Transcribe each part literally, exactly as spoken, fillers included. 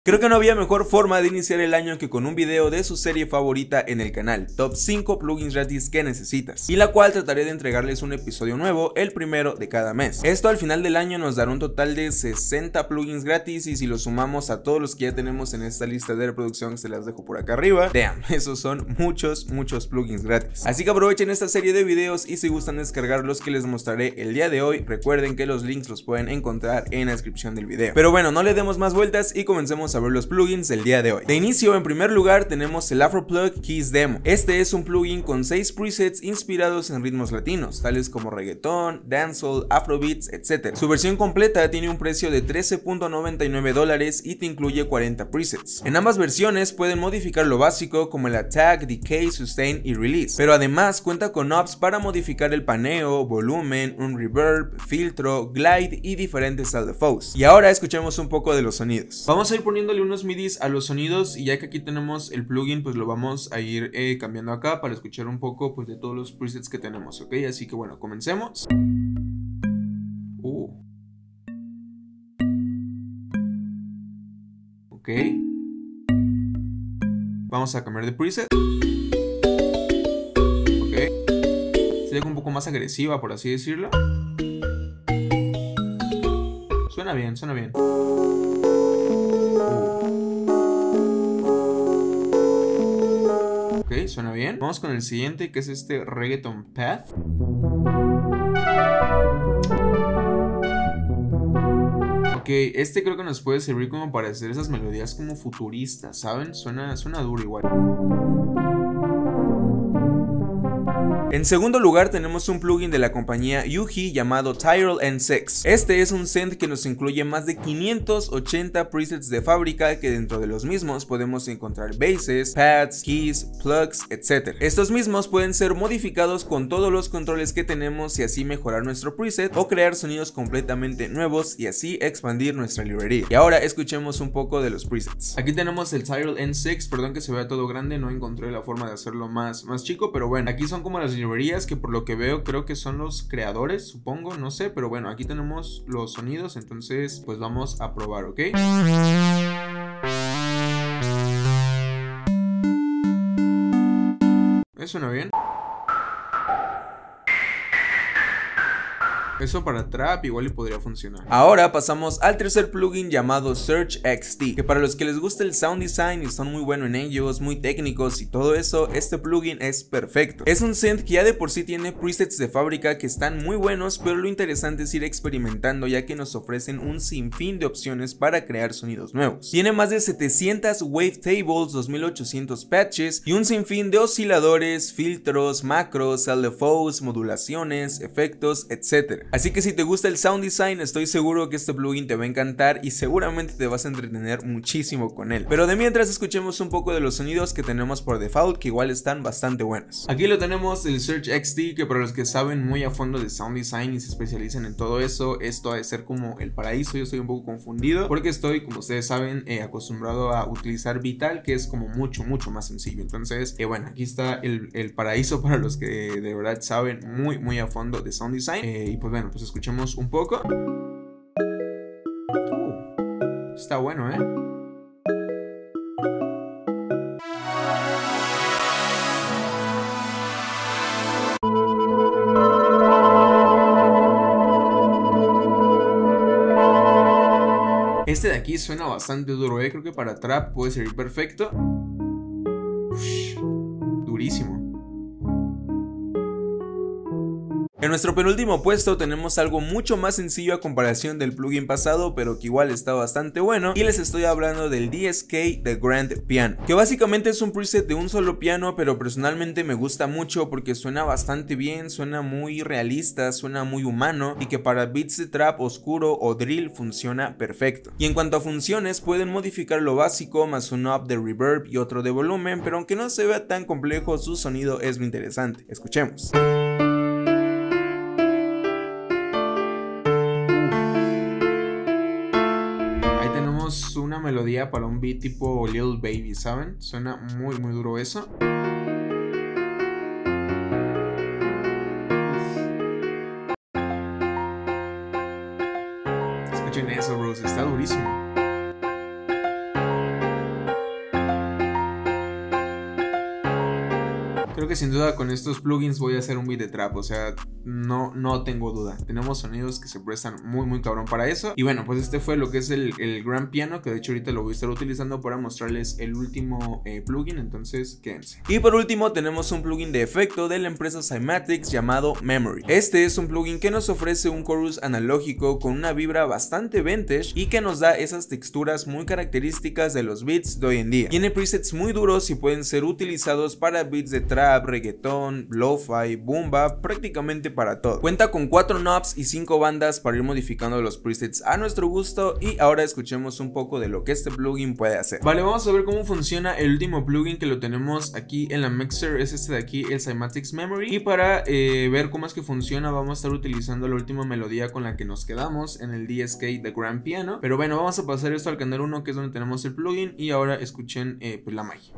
Creo que no había mejor forma de iniciar el año que con un video de su serie favorita en el canal, Top cinco plugins gratis que necesitas, y la cual trataré de entregarles un episodio nuevo, el primero de cada mes. Esto al final del año nos dará un total de sesenta plugins gratis, y si lo sumamos a todos los que ya tenemos en esta lista de reproducción que se las dejo por acá arriba, damn, esos son muchos, muchos plugins gratis. Así que aprovechen esta serie de videos y si gustan descargar los que les mostraré el día de hoy, recuerden que los links los pueden encontrar en la descripción del video. Pero bueno, no le demos más vueltas y comencemos a ver los plugins del día de hoy. De inicio, en primer lugar, tenemos el Afroplug Keys Demo. Este es un plugin con seis presets inspirados en ritmos latinos, tales como reggaetón, dancehall, afrobeats, etcétera. Su versión completa tiene un precio de trece punto noventa y nueve dólares y te incluye cuarenta presets. En ambas versiones pueden modificar lo básico como el attack, decay, sustain y release, pero además cuenta con knobs para modificar el paneo, volumen, un reverb, filtro, glide y diferentes sound. Y ahora escuchemos un poco de los sonidos. Vamos a ir poniéndole unos midis a los sonidos, y ya que aquí tenemos el plugin, pues lo vamos a ir eh, cambiando acá para escuchar un poco pues de todos los presets que tenemos, ok, así que bueno, comencemos. uh. Ok, vamos a cambiar de preset. Ok, sería un poco más agresiva, por así decirlo. Suena bien, suena bien. Ok, suena bien. Vamos con el siguiente, que es este Reggaeton Path. Ok, este creo que nos puede servir como para hacer esas melodías como futuristas, ¿saben? Suena, suena duro igual. En segundo lugar tenemos un plugin de la compañía Yuhi llamado Tyrell N seis. Este es un synth que nos incluye más de quinientos ochenta presets de fábrica, que dentro de los mismos podemos encontrar basses, pads, keys, plugs, etcétera. Estos mismos pueden ser modificados con todos los controles que tenemos y así mejorar nuestro preset o crear sonidos completamente nuevos y así expandir nuestra librería. Y ahora escuchemos un poco de los presets. Aquí tenemos el Tyrell N seis, perdón que se vea todo grande, no encontré la forma de hacerlo más, más chico, pero bueno, aquí son como las librerías que por lo que veo creo que son los creadores, supongo, no sé, pero bueno, aquí tenemos los sonidos, entonces pues vamos a probar, ¿ok? ¿Eso suena bien? Eso para trap igual y podría funcionar. Ahora pasamos al tercer plugin llamado Surge X T, que para los que les gusta el sound design y son muy buenos en ellos, muy técnicos y todo eso, este plugin es perfecto. Es un synth que ya de por sí tiene presets de fábrica que están muy buenos, pero lo interesante es ir experimentando, ya que nos ofrecen un sinfín de opciones para crear sonidos nuevos. Tiene más de setecientas wavetables, dos mil ochocientos patches y un sinfín de osciladores, filtros, macros, L F Os, modulaciones, efectos, etcétera. Así que si te gusta el sound design, estoy seguro que este plugin te va a encantar y seguramente te vas a entretener muchísimo con él. Pero de mientras, escuchemos un poco de los sonidos que tenemos por default, que igual están bastante buenos. Aquí lo tenemos, el Surge X T, que para los que saben muy a fondo de sound design y se especializan en todo eso, esto ha de ser como el paraíso. Yo estoy un poco confundido porque estoy, como ustedes saben, eh, acostumbrado a utilizar Vital, que es como mucho, mucho más sencillo. Entonces, eh, bueno, aquí está el, el paraíso para los que de verdad saben muy, muy a fondo de sound design. Eh, y pues bueno, pues escuchemos un poco. Uh, está bueno, ¿eh? Este de aquí suena bastante duro, ¿eh? Creo que para trap puede servir perfecto. Ush, durísimo. En nuestro penúltimo puesto tenemos algo mucho más sencillo a comparación del plugin pasado, pero que igual está bastante bueno, y les estoy hablando del D S K The Grand Piano, que básicamente es un preset de un solo piano, pero personalmente me gusta mucho porque suena bastante bien, suena muy realista, suena muy humano, y que para beats de trap oscuro o drill funciona perfecto. Y en cuanto a funciones, pueden modificar lo básico más un knob de reverb y otro de volumen, pero aunque no se vea tan complejo, su sonido es muy interesante. Escuchemos. Una melodía para un beat tipo Lil Baby, ¿saben? Suena muy muy duro eso. Escuchen eso, bros, está durísimo. Creo que sin duda con estos plugins voy a hacer un beat de trap, o sea, no, no tengo duda. Tenemos sonidos que se prestan muy muy cabrón para eso. Y bueno, pues este fue lo que es el, el Grand Piano, que de hecho ahorita lo voy a estar utilizando para mostrarles el último eh, plugin, entonces quédense. Y por último tenemos un plugin de efecto de la empresa Cymatics llamado Memory. Este es un plugin que nos ofrece un chorus analógico con una vibra bastante vintage y que nos da esas texturas muy características de los beats de hoy en día. Tiene presets muy duros y pueden ser utilizados para beats de trap, reggaetón, lo-fi, boom bap, prácticamente para todo. Cuenta con cuatro knobs y cinco bandas para ir modificando los presets a nuestro gusto, y ahora escuchemos un poco de lo que este plugin puede hacer. Vale, vamos a ver cómo funciona el último plugin que lo tenemos aquí en la mixer, es este de aquí, el Cymatics Memory, y para eh, ver cómo es que funciona vamos a estar utilizando la última melodía con la que nos quedamos en el D S K de Grand Piano. Pero bueno, vamos a pasar esto al canal uno, que es donde tenemos el plugin, y ahora escuchen eh, pues la magia.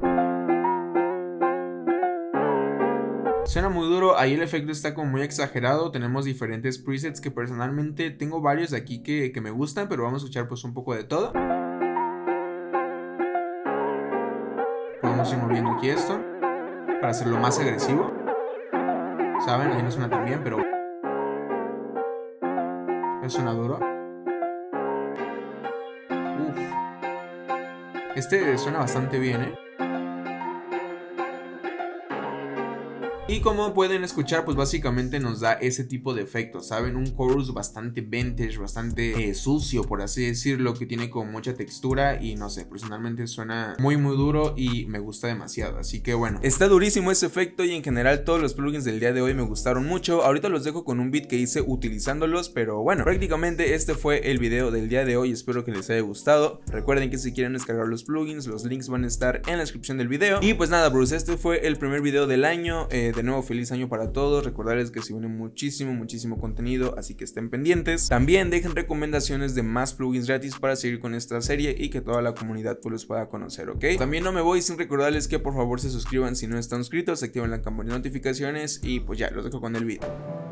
Suena muy duro, ahí el efecto está como muy exagerado. Tenemos diferentes presets que personalmente tengo varios de aquí que, que me gustan, pero vamos a escuchar pues un poco de todo. Podemos ir moviendo aquí esto para hacerlo más agresivo. Saben, ahí no suena tan bien, pero no suena duro. Uf. Este suena bastante bien, eh. Y como pueden escuchar, pues básicamente nos da ese tipo de efectos, ¿saben? Un chorus bastante vintage, bastante eh, sucio, por así decirlo, que tiene como mucha textura y no sé, personalmente suena muy muy duro y me gusta demasiado, así que bueno. Está durísimo ese efecto y en general todos los plugins del día de hoy me gustaron mucho. Ahorita los dejo con un beat que hice utilizándolos, pero bueno, prácticamente este fue el video del día de hoy, espero que les haya gustado. Recuerden que si quieren descargar los plugins, los links van a estar en la descripción del video. Y pues nada, Bruce, este fue el primer video del año. eh, de nuevo, feliz año para todos. Recordarles que se viene muchísimo, muchísimo contenido, así que estén pendientes. También dejen recomendaciones de más plugins gratis para seguir con esta serie y que toda la comunidad pues los pueda conocer, ¿ok? También no me voy sin recordarles que por favor se suscriban si no están suscritos, activen la campana de notificaciones y pues ya, los dejo con el video.